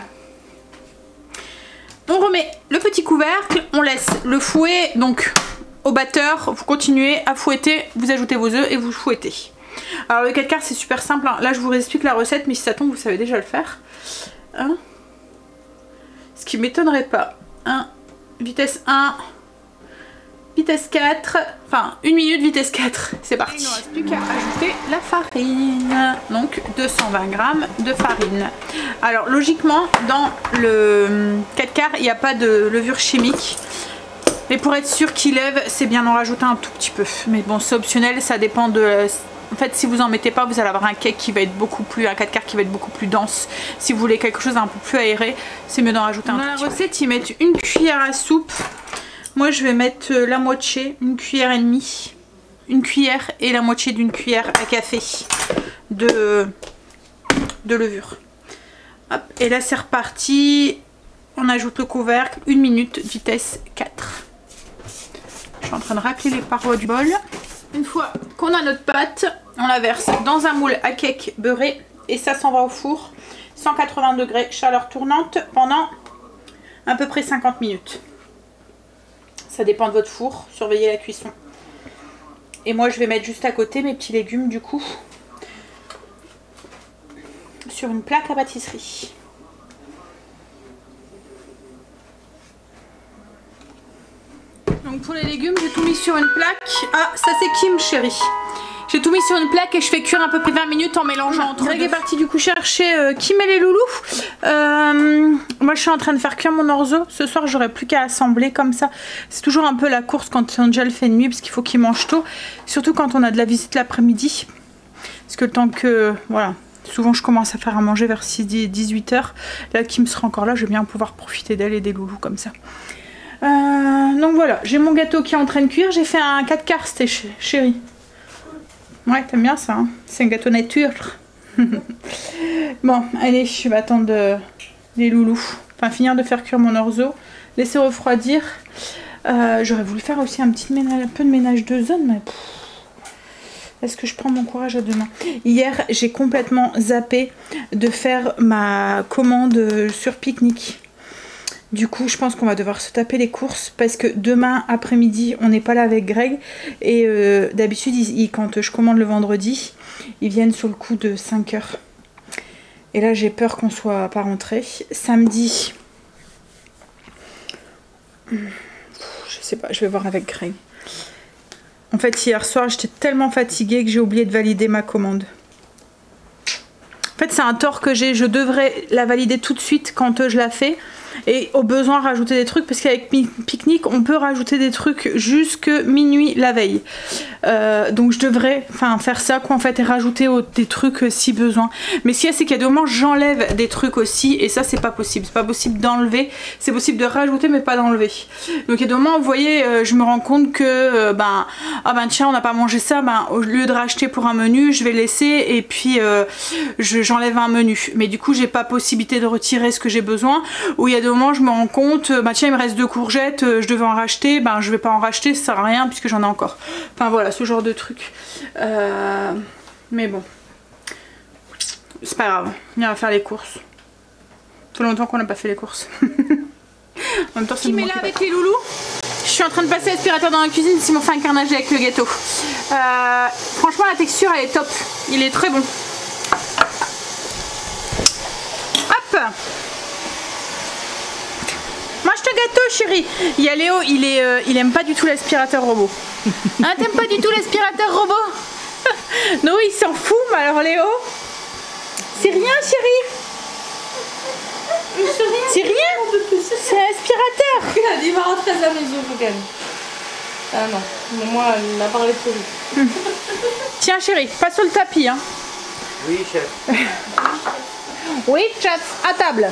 On remet le petit couvercle, on laisse le fouet donc au batteur, vous continuez à fouetter, vous ajoutez vos œufs et vous fouettez. Alors le quatre quarts c'est super simple, hein. Là je vous explique la recette mais si ça tombe vous savez déjà le faire. Hein, ce qui m'étonnerait pas. Hein, vitesse un, vitesse quatre, enfin une minute vitesse quatre, c'est parti. Il ne reste plus qu'à ajouter la farine, donc deux cent vingt grammes de farine. Alors logiquement dans le quatre quarts il n'y a pas de levure chimique, mais pour être sûr qu'il lève c'est bien d'en rajouter un tout petit peu, mais bon c'est optionnel, ça dépend de... En fait si vous en mettez pas vous allez avoir un cake qui va être beaucoup plus, un quatre quarts qui va être beaucoup plus dense. Si vous voulez quelque chose d'un peu plus aéré c'est mieux d'en rajouter un tout petit peu. Dans la recette ils mettent une cuillère à soupe. Moi je vais mettre la moitié, une cuillère et demie, une cuillère et la moitié d'une cuillère à café de, de levure. Hop, et là c'est reparti, on ajoute le couvercle, une minute, vitesse quatre. Je suis en train de racler les parois du bol. Une fois qu'on a notre pâte, on la verse dans un moule à cake beurré et ça s'en va au four, cent quatre-vingts degrés, chaleur tournante pendant à peu près cinquante minutes. Ça dépend de votre four, surveillez la cuisson. Et moi je vais mettre juste à côté mes petits légumes du coup sur une plaque à pâtisserie. Donc pour les légumes j'ai tout mis sur une plaque. Ah ça c'est Kim chérie. J'ai tout mis sur une plaque et je fais cuire à peu près vingt minutes en mélangeant entre Greg est parti du coup chercher euh, Kim et les loulous. Euh, moi je suis en train de faire cuire mon orzo. Ce soir j'aurai plus qu'à assembler comme ça. C'est toujours un peu la course quand Angel fait nuit parce qu'il faut qu'il mange tôt. Surtout quand on a de la visite l'après-midi. Parce que le temps que... Voilà. Souvent je commence à faire à manger vers six dix-huit heures. Là Kim sera encore là. Je vais bien pouvoir profiter d'elle et des loulous comme ça. Euh, donc voilà. J'ai mon gâteau qui est en train de cuire. J'ai fait un quatre quarts c'était chérie. Ouais, t'aimes bien ça, hein, c'est un gâteau nature. Bon, allez, je vais attendre euh, les loulous. Enfin, finir de faire cuire mon orzo. Laisser refroidir. Euh, J'aurais voulu faire aussi un petit ménage, un peu de ménage de zone, mais... Est-ce que je prends mon courage à deux mains? Hier, j'ai complètement zappé de faire ma commande sur Picnic. Du coup, je pense qu'on va devoir se taper les courses parce que demain après-midi, on n'est pas là avec Greg. Et euh, d'habitude, quand je commande le vendredi, ils viennent sur le coup de cinq heures. Et là, j'ai peur qu'on soit pas rentré. Samedi, je sais pas, je vais voir avec Greg. En fait, hier soir, j'étais tellement fatiguée que j'ai oublié de valider ma commande. En fait, c'est un tort que j'ai. Je devrais la valider tout de suite quand euh, je la fais. Et au besoin rajouter des trucs parce qu'avec Picnic on peut rajouter des trucs jusque minuit la veille. Euh, donc je devrais enfin faire ça quoi en fait et rajouter des trucs euh, si besoin. Mais ce qu'il y a c'est qu'il y a des moments j'enlève des trucs aussi et ça c'est pas possible. C'est pas possible d'enlever, c'est possible de rajouter mais pas d'enlever. Donc il y a des moments vous voyez euh, je me rends compte que euh, ben ah ben tiens on n'a pas mangé ça, ben au lieu de racheter pour un menu je vais laisser et puis euh, j'enlève un menu. Mais du coup j'ai pas possibilité de retirer ce que j'ai besoin. Ou il y a des moments je me rends compte, bah tiens il me reste deux courgettes, je devais en racheter, ben je vais pas en racheter, ça sert à rien puisque j'en ai encore. Enfin voilà, ce genre de truc. Euh, mais bon, c'est pas grave, on ira faire les courses. Ça fait longtemps qu'on n'a pas fait les courses. En même temps, ça me manquait là avec les loulous. Je suis en train de passer l'aspirateur dans la cuisine, ils m'ont fait un carnage avec le gâteau. Euh, franchement la texture elle est top, il est très bon. Hop. Mange ton gâteau chérie. Il y a Léo, il, est, euh, il aime pas du tout l'aspirateur robot. Hein, t'aimes pas du tout l'aspirateur robot? Non, il s'en fout, mais alors Léo, c'est rien chérie. C'est rien. C'est un aspirateur. Elle a dit va rentrer à la maison, faut qu'elle. Ah non, mais moi elle m'a parlé trop vite. Tiens chérie, pas sur le tapis hein. Oui chef. Oui chef, à table.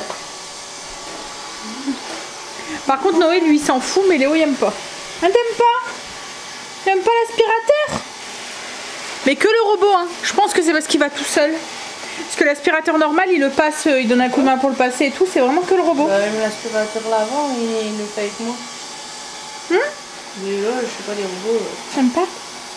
Par contre Noé lui s'en fout mais Léo il aime pas. Ah, t'aimes pas? T'aimes pas l'aspirateur? Mais que le robot hein. Je pense que c'est parce qu'il va tout seul. Parce que l'aspirateur normal il le passe, il donne un coup de main pour le passer et tout, c'est vraiment que le robot. Bah, même l'aspirateur l'avant il le fait avec moi. Hum Mais là je sais pas les robots. Euh... J'aime pas.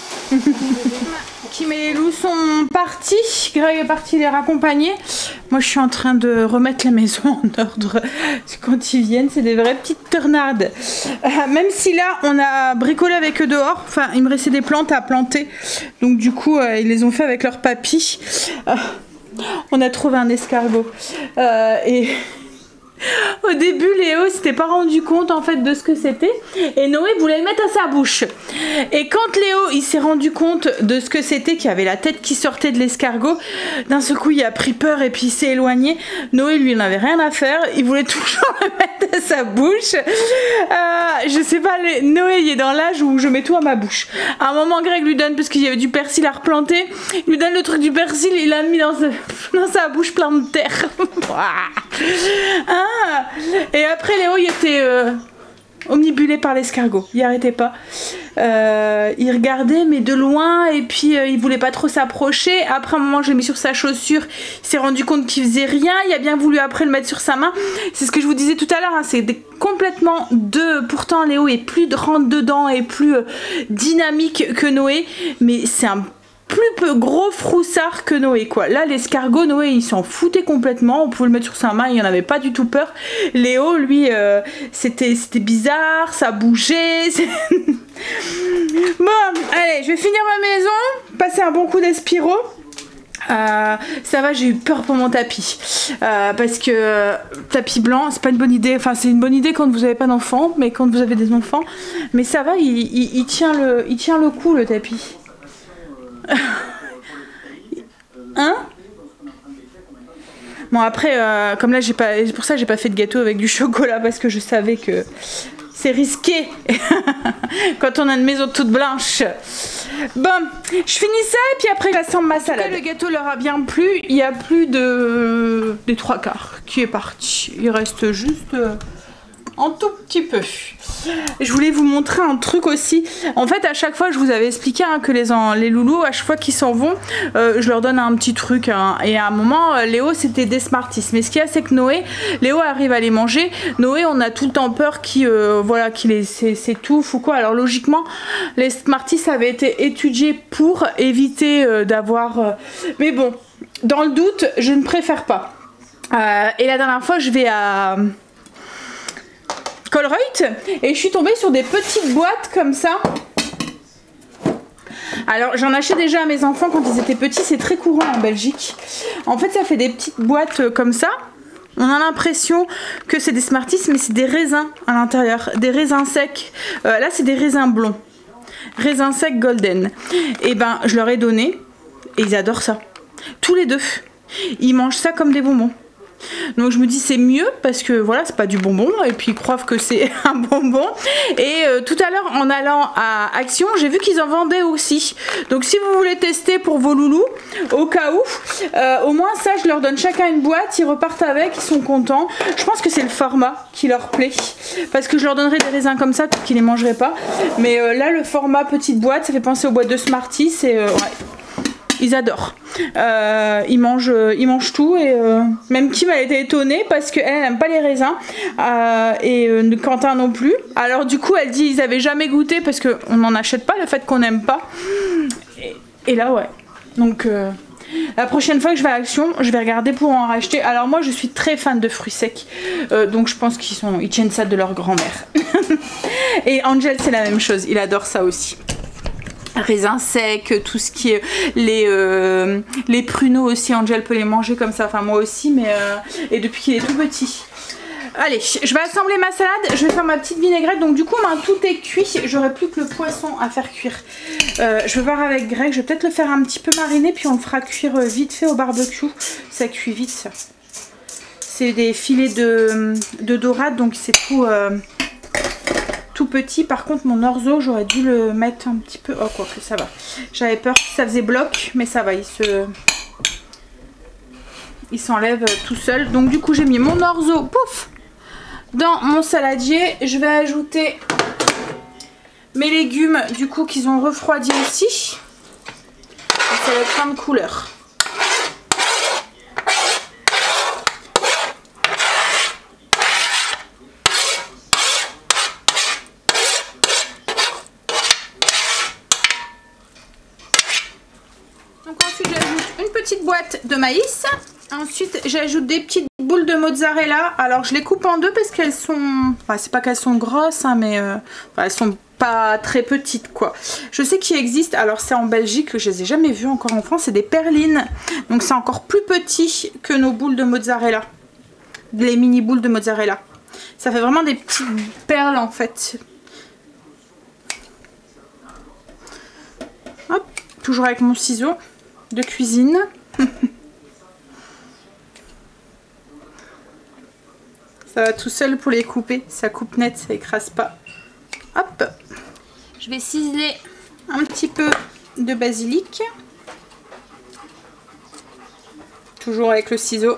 Kim et les loups sont partis. Greg est parti les raccompagner. Moi je suis en train de remettre la maison en ordre. Quand ils viennent c'est des vraies petites tornades. Euh, même si là on a bricolé avec eux dehors. Enfin il me restait des plantes à planter. Donc du coup euh, ils les ont fait avec leur papy. Euh, on a trouvé un escargot. Euh, et... Au début, Léo s'était pas rendu compte en fait de ce que c'était et Noé voulait le mettre à sa bouche. Et quand Léo il s'est rendu compte de ce que c'était, qu'il y avait la tête qui sortait de l'escargot, d'un seul coup il a pris peur et puis il s'est éloigné. Noé lui il n'avait rien à faire, il voulait toujours le mettre à sa bouche. Euh, je sais pas, les... Noé il est dans l'âge où je mets tout à ma bouche. À un moment Greg lui donne, parce qu'il y avait du persil à replanter, il lui donne le truc du persil, il l'a mis dans, ce... dans sa bouche plein de terre. Ah, et après Léo il était euh, omnibulé par l'escargot, il arrêtait pas. Euh, il regardait mais de loin et puis euh, il voulait pas trop s'approcher. Après un moment je l'ai mis sur sa chaussure, il s'est rendu compte qu'il faisait rien, il a bien voulu après le mettre sur sa main. C'est ce que je vous disais tout à l'heure, hein, c'est complètement deux. Pourtant Léo est plus de rentre dedans et plus euh, dynamique que Noé, mais c'est un plus peu gros froussard que Noé quoi. Là l'escargot, Noé il s'en foutait complètement, on pouvait le mettre sur sa main, il en avait pas du tout peur. Léo lui euh, c'était c'était bizarre, ça bougeait. Bon allez je vais finir ma maison, passer un bon coup d'Espiro. Euh, ça va, j'ai eu peur pour mon tapis euh, parce que euh, tapis blanc c'est pas une bonne idée, enfin c'est une bonne idée quand vous avez pas d'enfants, mais quand vous avez des enfants, mais ça va, il, il, il tient le il tient le coup le tapis. Hein? Bon après euh, comme là j'ai pas, c'est pour ça que j'ai pas fait de gâteau avec du chocolat parce que je savais que c'est risqué quand on a une maison toute blanche. Bon, je finis ça et puis après j'assemble ma salade. Le gâteau leur a bien plu, il y a plus de des trois quarts qui est parti, il reste juste euh, un tout petit peu. Je voulais vous montrer un truc aussi. En fait, à chaque fois, je vous avais expliqué hein, que les, en, les loulous, à chaque fois qu'ils s'en vont, euh, je leur donne un petit truc. Hein. Et à un moment, euh, Léo, c'était des Smarties. Mais ce qu'il y a, c'est que Noé, Léo arrive à les manger. Noé, on a tout le temps peur qu'il euh, voilà, qu'il s'étouffe ou quoi. Alors logiquement, les Smarties avaient été étudiés pour éviter euh, d'avoir... Euh... Mais bon, dans le doute, je ne préfère pas. Euh, et la dernière fois, je vais à... Colruyt et je suis tombée sur des petites boîtes comme ça. Alors j'en achetais déjà à mes enfants quand ils étaient petits, c'est très courant en Belgique. En fait ça fait des petites boîtes comme ça. On a l'impression que c'est des Smarties mais c'est des raisins à l'intérieur, des raisins secs. Euh, là c'est des raisins blonds, raisins secs golden. Et ben je leur ai donné et ils adorent ça. Tous les deux, ils mangent ça comme des bonbons. Donc je me dis c'est mieux parce que voilà c'est pas du bonbon et puis ils croient que c'est un bonbon. Et euh, tout à l'heure en allant à Action j'ai vu qu'ils en vendaient aussi. Donc si vous voulez tester pour vos loulous au cas où, euh, au moins ça je leur donne chacun une boîte, ils repartent avec, ils sont contents. Je pense que c'est le format qui leur plaît parce que je leur donnerais des raisins comme ça qu'ils les mangeraient pas. Mais euh, là le format petite boîte ça fait penser aux boîtes de Smarties et euh, ouais. ils adorent. Euh, ils, mangent, ils mangent tout et euh, même Kim a été étonnée parce qu'elle n'aime pas les raisins euh, et euh, Quentin non plus. Alors du coup elle dit ils avaient jamais goûté parce qu'on n'en achète pas le fait qu'on n'aime pas. Et, et là ouais. Donc euh, la prochaine fois que je vais à Action, je vais regarder pour en racheter. Alors moi je suis très fan de fruits secs, euh, donc je pense qu'ils sont, ils tiennent ça de leur grand-mère. Et Angel c'est la même chose, il adore ça aussi. Raisins secs, tout ce qui est les, euh, les pruneaux aussi, Angel peut les manger comme ça, enfin moi aussi, mais euh, et depuis qu'il est tout petit. Allez, je vais assembler ma salade, je vais faire ma petite vinaigrette, donc du coup ben, tout est cuit, j'aurai plus que le poisson à faire cuire. Euh, je vais voir avec Greg, je vais peut-être le faire un petit peu mariner, puis on le fera cuire vite fait au barbecue, ça cuit vite ça. C'est des filets de, de dorade, donc c'est tout, euh, tout petit. Par contre mon orzo, j'aurais dû le mettre un petit peu, oh quoi que ça va. J'avais peur que ça faisait bloc, mais ça va, il se... il s'enlève tout seul. Donc du coup j'ai mis mon orzo, pouf, dans mon saladier. Je vais ajouter mes légumes du coup qu'ils ont refroidi aussi. Donc, ça va être plein de couleurs. Donc ensuite j'ajoute une petite boîte de maïs. Ensuite j'ajoute des petites boules de mozzarella. Alors je les coupe en deux parce qu'elles sont... Enfin c'est pas qu'elles sont grosses hein, mais euh... enfin, elles sont pas très petites quoi. Je sais qu'il existe, alors c'est en Belgique, je les ai jamais vues encore en France, c'est des perlines. Donc c'est encore plus petit que nos boules de mozzarella. Les mini boules de mozzarella. Ça fait vraiment des petites perles en fait. Hop, toujours avec mon ciseau de cuisine. Ça va tout seul pour les couper, ça coupe net, ça écrase pas. Hop, je vais ciseler un petit peu de basilic. Toujours avec le ciseau.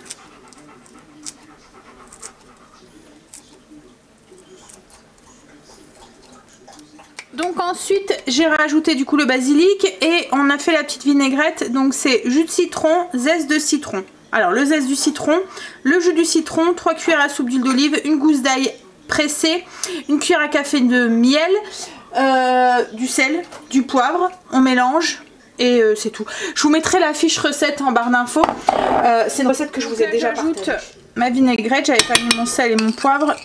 Donc ensuite j'ai rajouté du coup le basilic et on a fait la petite vinaigrette. Donc c'est jus de citron, zeste de citron. Alors le zeste du citron, le jus du citron, trois cuillères à soupe d'huile d'olive, une gousse d'ail pressée, une cuillère à café de miel, euh, du sel, du poivre, on mélange et euh, c'est tout. Je vous mettrai la fiche recette en barre d'infos. Euh, c'est une recette que je vous ai déjà partagée. J'ajoute ma vinaigrette, j'avais pas mis mon sel et mon poivre.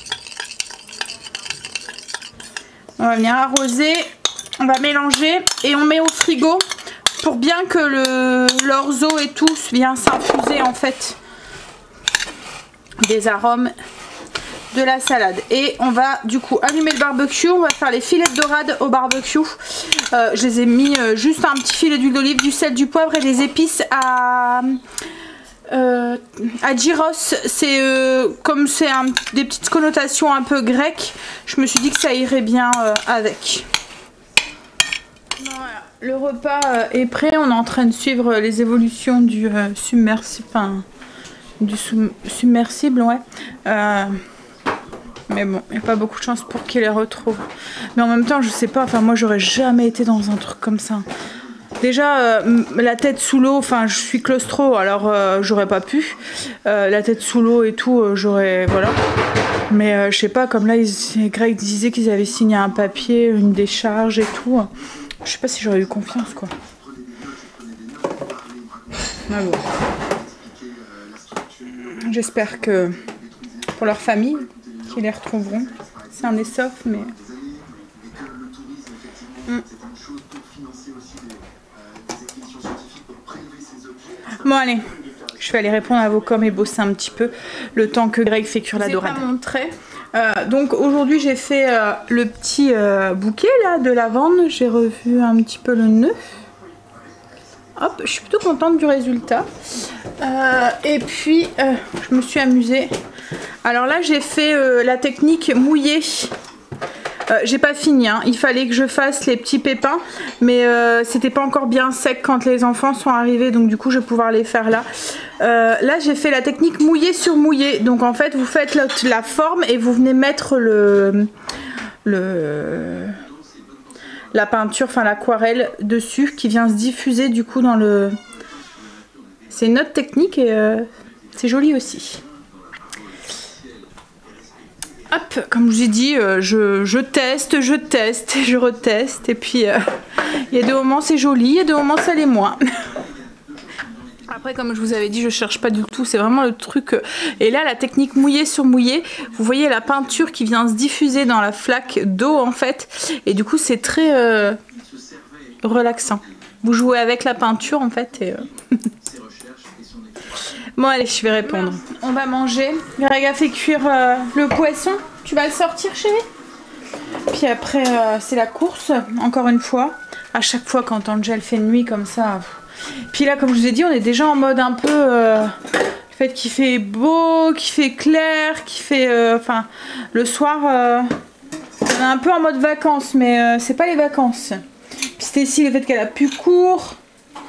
On va venir arroser, on va mélanger et on met au frigo pour bien que le l'orzo et tout vienne s'infuser en fait des arômes de la salade. Et on va du coup allumer le barbecue, on va faire les filets de dorade au barbecue. Euh, je les ai mis euh, juste un petit filet d'huile d'olive, du sel, du poivre et des épices à... Euh, à gyros. C'est euh, comme c'est des petites connotations un peu grecques, je me suis dit que ça irait bien euh, avec. Voilà, le repas euh, est prêt, on est en train de suivre les évolutions du euh, submersible, enfin, du sub submersible, ouais. Euh, mais bon, il n'y a pas beaucoup de chance pour qu'il les retrouve. Mais en même temps, je sais pas, enfin moi j'aurais jamais été dans un truc comme ça. Déjà euh, la tête sous l'eau, enfin je suis claustro alors euh, j'aurais pas pu. Euh, la tête sous l'eau et tout, euh, j'aurais, voilà. Mais euh, je sais pas, comme là ils, Greg disait qu'ils avaient signé un papier, une décharge et tout. Je sais pas si j'aurais eu confiance quoi. Mais bon. J'espère que pour leur famille, qu'ils les retrouveront. C'est un essof mais... Mm. Bon allez, je vais aller répondre à vos coms et bosser un petit peu le temps que Greg fait cuire la dorade. Je vous ai pas montré. Euh, donc aujourd'hui j'ai fait euh, le petit euh, bouquet là de lavande. J'ai revu un petit peu le nœud. Hop, je suis plutôt contente du résultat. Euh, et puis euh, je me suis amusée. Alors là j'ai fait euh, la technique mouillée. Euh, j'ai pas fini, hein. Il fallait que je fasse les petits pépins, mais euh, c'était pas encore bien sec quand les enfants sont arrivés, donc du coup je vais pouvoir les faire là. Euh, là j'ai fait la technique mouillé sur mouillé, donc en fait vous faites la, la forme et vous venez mettre le, le la peinture, enfin l'aquarelle dessus qui vient se diffuser du coup dans le... C'est une autre technique et euh, c'est joli aussi. Hop, comme je vous ai dit, euh, je, je teste, je teste, je reteste. Et puis, il euh, y a des moments c'est joli, il y a des moments ça l'est moins. Après, comme je vous avais dit, je cherche pas du tout. C'est vraiment le truc... Euh, et là, la technique mouillé sur mouillé. Vous voyez la peinture qui vient se diffuser dans la flaque d'eau, en fait. Et du coup, c'est très euh, relaxant. Vous jouez avec la peinture, en fait. Et, euh... Bon, allez, je vais répondre. On va manger. Greg a fait cuire euh, le poisson. Tu vas le sortir, chérie? Puis après, euh, c'est la course, encore une fois. À chaque fois, quand Angel fait nuit comme ça... Puis là, comme je vous ai dit, on est déjà en mode un peu... Euh, le fait qu'il fait beau, qu'il fait clair, qu'il fait... Euh, enfin, le soir, euh, on est un peu en mode vacances, mais euh, c'est pas les vacances. Puis Stécie, le fait qu'elle a plus cours...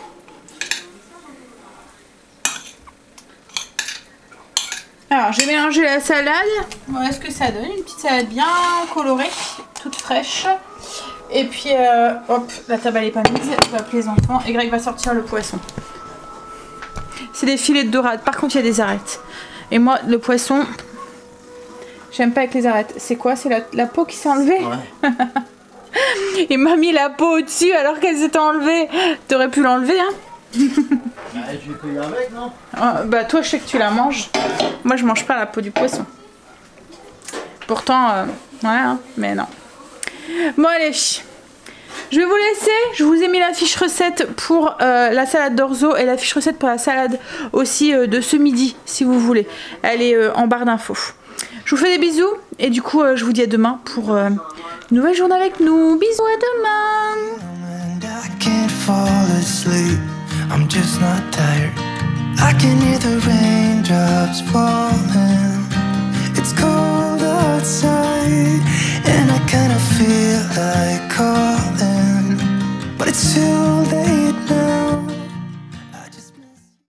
Alors, j'ai mélangé la salade. Voilà ce que ça donne. Une petite salade bien colorée, toute fraîche. Et puis, euh, hop, la table elle est pas mise. Je vais appeler les enfants. Et Greg va sortir le poisson. C'est des filets de dorade. Par contre, il y a des arêtes. Et moi, le poisson, j'aime pas avec les arêtes. C'est quoi? C'est la, la peau qui s'est enlevée? Ouais. Il m'a mis la peau au-dessus alors qu'elle s'était enlevée. T'aurais pu l'enlever, hein? Bah, tu veux cueillir avec, non? Ah, bah toi je sais que tu la manges. Moi je mange pas la peau du poisson. Pourtant, euh, ouais, hein, mais non. Bon allez, je vais vous laisser. Je vous ai mis la fiche recette pour euh, la salade d'orzo et la fiche recette pour la salade aussi euh, de ce midi, si vous voulez. Elle est euh, en barre d'infos. Je vous fais des bisous et du coup euh, je vous dis à demain pour euh, une nouvelle journée avec nous. Bisous, à demain. I'm just not tired. I can hear the raindrops fall